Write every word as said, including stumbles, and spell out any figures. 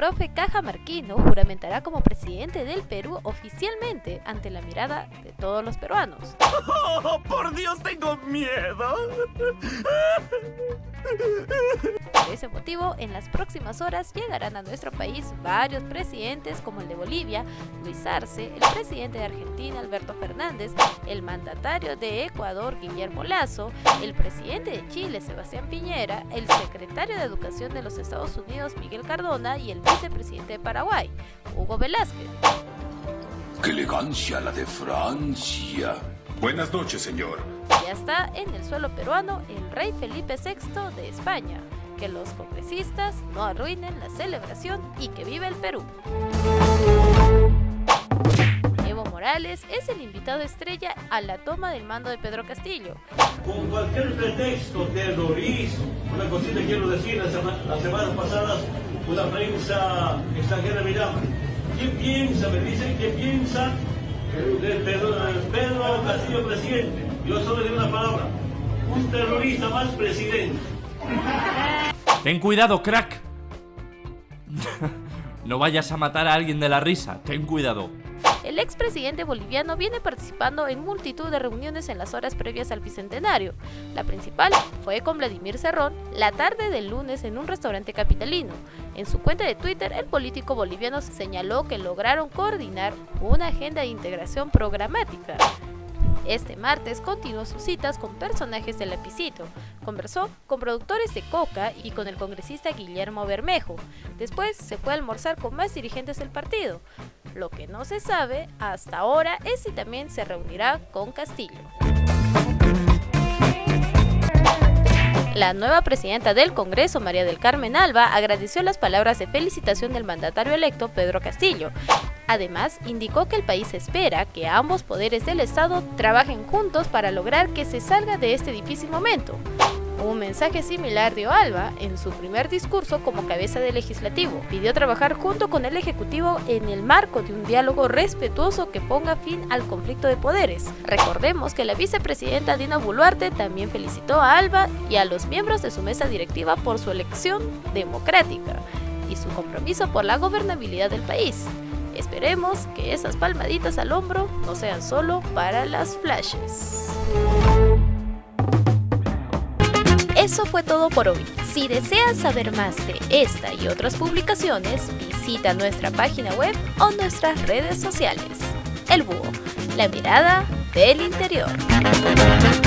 profe Cajamarquino juramentará como presidente del Perú oficialmente ante la mirada de todos los peruanos. ¡Oh, por Dios, tengo miedo! Por ese motivo, en las próximas horas llegarán a nuestro país varios presidentes como el de Bolivia, Luis Arce, el presidente de Argentina, Alberto Fernández, el mandatario de Ecuador, Guillermo Lasso, el presidente de Chile, Sebastián Piñera, el secretario de Educación de los Estados Unidos, Miguel Cardona, y el vicepresidente de Paraguay, Hugo Velázquez. ¡Qué elegancia la de Francia! Buenas noches, señor. Ya está en el suelo peruano el rey Felipe sexto de España. Que los congresistas no arruinen la celebración y que viva el Perú. Evo Morales es el invitado estrella a la toma del mando de Pedro Castillo. Con cualquier pretexto, terrorismo, una cosita quiero decir, las sema la semanas pasadas una prensa extranjera me llama. ¿Quién piensa? Me dicen que piensa del Pedro, Pedro Castillo presidente. Yo solo digo una palabra, un terrorista más presidente. Ten cuidado, crack. No vayas a matar a alguien de la risa, ten cuidado. El expresidente boliviano viene participando en multitud de reuniones en las horas previas al bicentenario. La principal fue con Vladimir Cerrón la tarde del lunes en un restaurante capitalino. En su cuenta de Twitter, el político boliviano señaló que lograron coordinar una agenda de integración programática. Este martes continuó sus citas con personajes del lapicito, conversó con productores de coca y con el congresista Guillermo Bermejo. Después se fue a almorzar con más dirigentes del partido. Lo que no se sabe hasta ahora es si también se reunirá con Castillo. La nueva presidenta del Congreso, María del Carmen Alba, agradeció las palabras de felicitación del mandatario electo, Pedro Castillo. Además, indicó que el país espera que ambos poderes del Estado trabajen juntos para lograr que se salga de este difícil momento. Un mensaje similar dio Alba en su primer discurso como cabeza del Legislativo. Pidió trabajar junto con el Ejecutivo en el marco de un diálogo respetuoso que ponga fin al conflicto de poderes. Recordemos que la vicepresidenta Dina Boluarte también felicitó a Alba y a los miembros de su mesa directiva por su elección democrática y su compromiso por la gobernabilidad del país. Esperemos que esas palmaditas al hombro no sean solo para las flashes. Eso fue todo por hoy. Si deseas saber más de esta y otras publicaciones, visita nuestra página web o nuestras redes sociales. El Búho, la mirada del interior.